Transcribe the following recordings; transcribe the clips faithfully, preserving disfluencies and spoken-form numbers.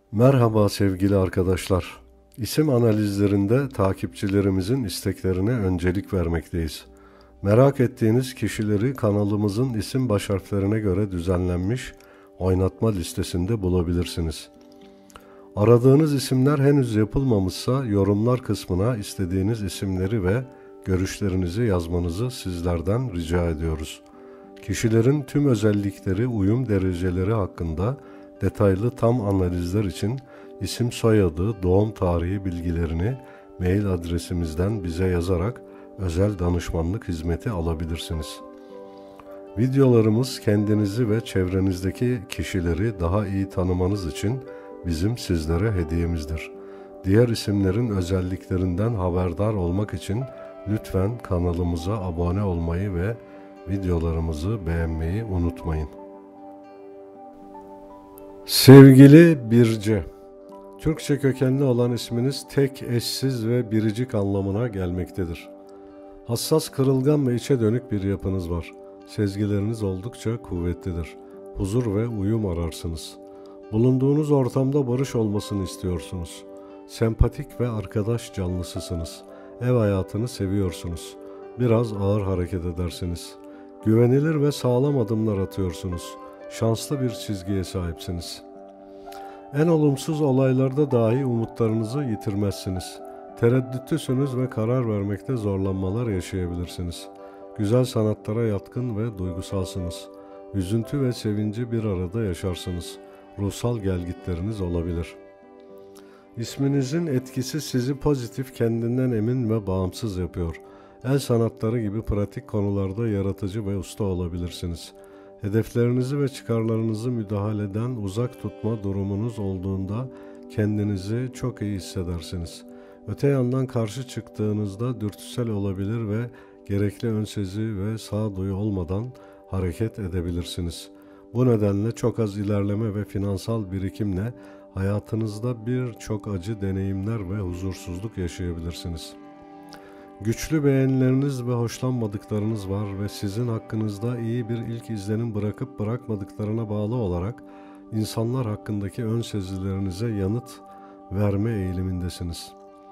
Merhaba sevgili arkadaşlar. İsim analizlerinde takipçilerimizin isteklerine öncelik vermekteyiz. Merak ettiğiniz kişileri kanalımızın isim baş harflerine göre düzenlenmiş oynatma listesinde bulabilirsiniz. Aradığınız isimler henüz yapılmamışsa yorumlar kısmına istediğiniz isimleri ve görüşlerinizi yazmanızı sizlerden rica ediyoruz. Kişilerin tüm özellikleri, uyum dereceleri hakkında detaylı tam analizler için isim, soyadı, doğum tarihi bilgilerini mail adresimizden bize yazarak özel danışmanlık hizmeti alabilirsiniz. Videolarımız kendinizi ve çevrenizdeki kişileri daha iyi tanımanız için bizim sizlere hediyemizdir. Diğer isimlerin özelliklerinden haberdar olmak için lütfen kanalımıza abone olmayı ve videolarımızı beğenmeyi unutmayın. Sevgili Birce, Türkçe kökenli olan isminiz tek, eşsiz ve biricik anlamına gelmektedir. Hassas, kırılgan ve içe dönük bir yapınız var. Sezgileriniz oldukça kuvvetlidir. Huzur ve uyum ararsınız. Bulunduğunuz ortamda barış olmasını istiyorsunuz. Sempatik ve arkadaş canlısısınız. Ev hayatını seviyorsunuz. Biraz ağır hareket edersiniz. Güvenilir ve sağlam adımlar atıyorsunuz. Şanslı bir çizgiye sahipsiniz. En olumsuz olaylarda dahi umutlarınızı yitirmezsiniz. Tereddütlüsünüz ve karar vermekte zorlanmalar yaşayabilirsiniz. Güzel sanatlara yatkın ve duygusalsınız. Üzüntü ve sevinci bir arada yaşarsınız. Ruhsal gelgitleriniz olabilir. İsminizin etkisi sizi pozitif, kendinden emin ve bağımsız yapıyor. El sanatları gibi pratik konularda yaratıcı ve usta olabilirsiniz. Hedeflerinizi ve çıkarlarınızı müdahaleden uzak tutma durumunuz olduğunda kendinizi çok iyi hissedersiniz. Öte yandan karşı çıktığınızda dürtüsel olabilir ve gerekli önsezi ve sağduyu olmadan hareket edebilirsiniz. Bu nedenle çok az ilerleme ve finansal birikimle hayatınızda birçok acı deneyimler ve huzursuzluk yaşayabilirsiniz. Güçlü beğenileriniz ve hoşlanmadıklarınız var ve sizin hakkınızda iyi bir ilk izlenim bırakıp bırakmadıklarına bağlı olarak insanlar hakkındaki ön sezilerinize yanıt verme eğilimindesiniz.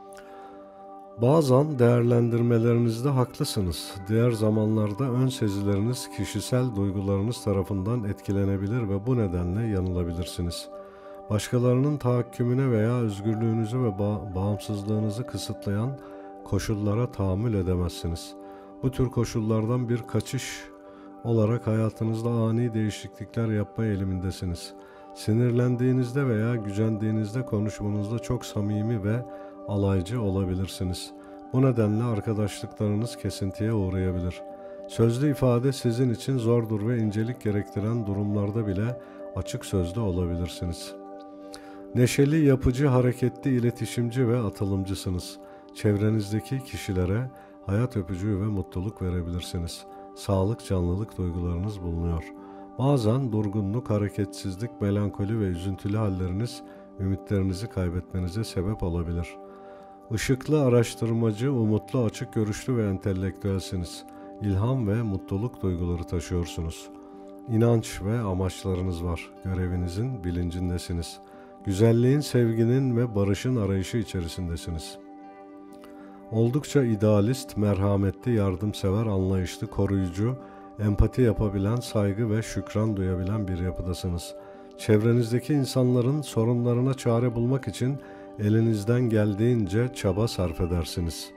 Bazen değerlendirmelerinizde haklısınız. Diğer zamanlarda ön sezileriniz kişisel duygularınız tarafından etkilenebilir ve bu nedenle yanılabilirsiniz. Başkalarının tahakkümüne veya özgürlüğünüzü ve ba- bağımsızlığınızı kısıtlayan koşullara tahammül edemezsiniz. Bu tür koşullardan bir kaçış olarak hayatınızda ani değişiklikler yapma eğilimindesiniz. Sinirlendiğinizde veya gücendiğinizde konuşmanızda çok samimi ve alaycı olabilirsiniz. Bu nedenle arkadaşlıklarınız kesintiye uğrayabilir. Sözlü ifade sizin için zordur ve incelik gerektiren durumlarda bile açık sözlü olabilirsiniz. Neşeli, yapıcı, hareketli, iletişimci ve atılımcısınız. Çevrenizdeki kişilere hayat öpücüğü ve mutluluk verebilirsiniz. Sağlık, canlılık duygularınız bulunuyor. Bazen durgunluk, hareketsizlik, melankoli ve üzüntülü halleriniz ümitlerinizi kaybetmenize sebep olabilir. Işıklı, araştırmacı, umutlu, açık görüşlü ve entelektüelsiniz. İlham ve mutluluk duyguları taşıyorsunuz. İnanç ve amaçlarınız var. Görevinizin bilincindesiniz. Güzelliğin, sevginin ve barışın arayışı içerisindesiniz. Oldukça idealist, merhametli, yardımsever, anlayışlı, koruyucu, empati yapabilen, saygı ve şükran duyabilen bir yapıdasınız. Çevrenizdeki insanların sorunlarına çare bulmak için elinizden geldiğince çaba sarf edersiniz.